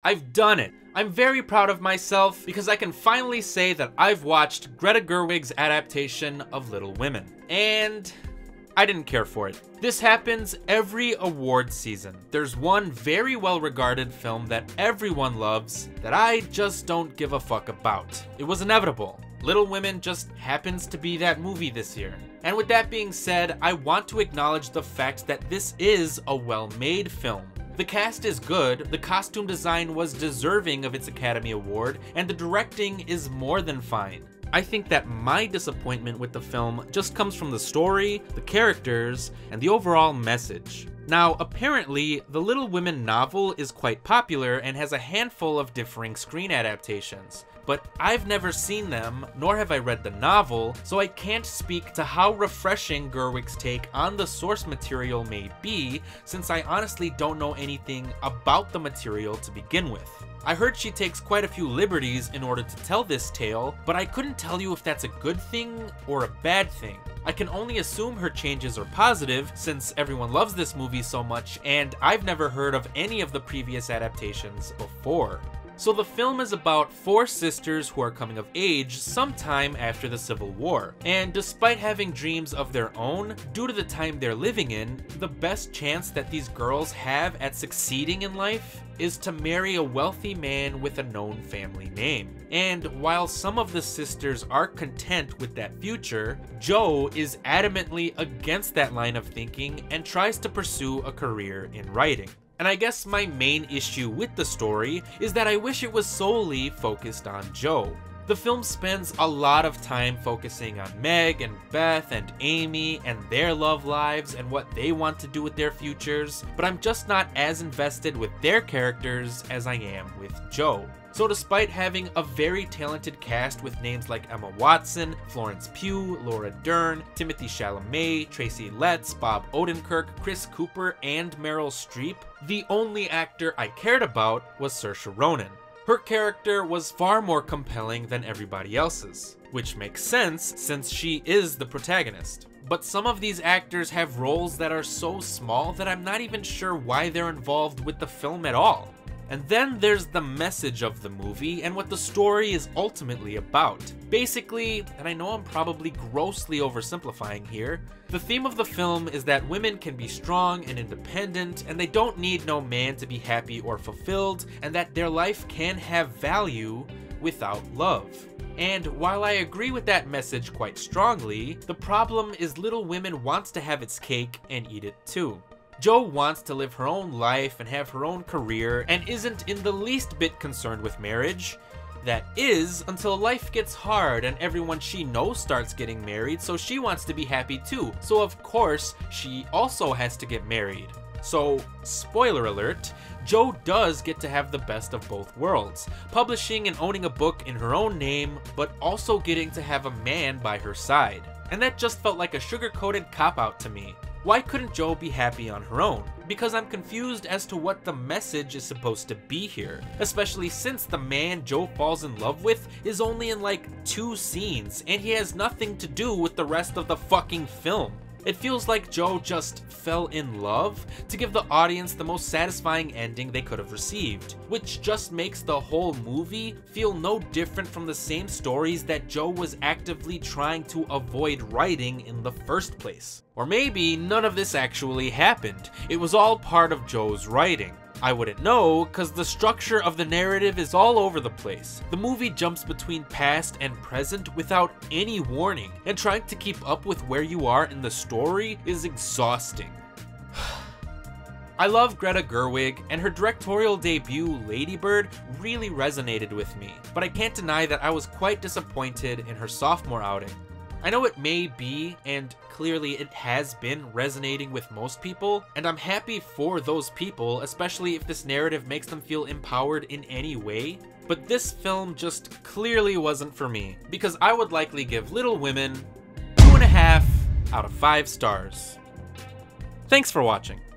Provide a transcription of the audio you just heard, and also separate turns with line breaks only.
I've done it. I'm very proud of myself because I can finally say that I've watched Greta Gerwig's adaptation of Little Women. And I didn't care for it. This happens every award season. There's one very well regarded film that everyone loves that I just don't give a fuck about. It was inevitable. Little Women just happens to be that movie this year. And with that being said, I want to acknowledge the fact that this is a well-made film. The cast is good, the costume design was deserving of its Academy Award, and the directing is more than fine. I think that my disappointment with the film just comes from the story, the characters, and the overall message. Now, apparently, the Little Women novel is quite popular and has a handful of differing screen adaptations. But I've never seen them, nor have I read the novel, so I can't speak to how refreshing Gerwig's take on the source material may be, since I honestly don't know anything about the material to begin with. I heard she takes quite a few liberties in order to tell this tale, but I couldn't tell you if that's a good thing or a bad thing. I can only assume her changes are positive, since everyone loves this movie so much, and I've never heard of any of the previous adaptations before. So the film is about 4 sisters who are coming of age sometime after the Civil War, and despite having dreams of their own, due to the time they're living in, the best chance that these girls have at succeeding in life is to marry a wealthy man with a known family name. And while some of the sisters are content with that future, Jo is adamantly against that line of thinking and tries to pursue a career in writing. And I guess my main issue with the story is that I wish it was solely focused on Jo. The film spends a lot of time focusing on Meg and Beth and Amy and their love lives and what they want to do with their futures, but I'm just not as invested with their characters as I am with Jo. So despite having a very talented cast with names like Emma Watson, Florence Pugh, Laura Dern, Timothée Chalamet, Tracy Letts, Bob Odenkirk, Chris Cooper, and Meryl Streep, the only actor I cared about was Saoirse Ronan. Her character was far more compelling than everybody else's, which makes sense since she is the protagonist. But some of these actors have roles that are so small that I'm not even sure why they're involved with the film at all. And then there's the message of the movie and what the story is ultimately about. Basically, and I know I'm probably grossly oversimplifying here, the theme of the film is that women can be strong and independent and they don't need no man to be happy or fulfilled, and that their life can have value without love. And while I agree with that message quite strongly, the problem is Little Women wants to have its cake and eat it too. Jo wants to live her own life and have her own career and isn't in the least bit concerned with marriage. That is, until life gets hard and everyone she knows starts getting married, so she wants to be happy too. So of course, she also has to get married. So, spoiler alert, Jo does get to have the best of both worlds, publishing and owning a book in her own name, but also getting to have a man by her side. And that just felt like a sugar-coated cop-out to me. Why couldn't Jo be happy on her own? Because I'm confused as to what the message is supposed to be here, especially since the man Jo falls in love with is only in like 2 scenes, and he has nothing to do with the rest of the fucking film. It feels like Jo just fell in love to give the audience the most satisfying ending they could have received, which just makes the whole movie feel no different from the same stories that Jo was actively trying to avoid writing in the first place. Or maybe none of this actually happened. It was all part of Jo's writing. I wouldn't know, cause the structure of the narrative is all over the place. The movie jumps between past and present without any warning, and trying to keep up with where you are in the story is exhausting. I love Greta Gerwig, and her directorial debut, Lady Bird, really resonated with me, but I can't deny that I was quite disappointed in her sophomore outing. I know it may be, and clearly it has been, resonating with most people, and I'm happy for those people, especially if this narrative makes them feel empowered in any way. But this film just clearly wasn't for me, because I would likely give Little Women 2.5 out of 5 stars. Thanks for watching.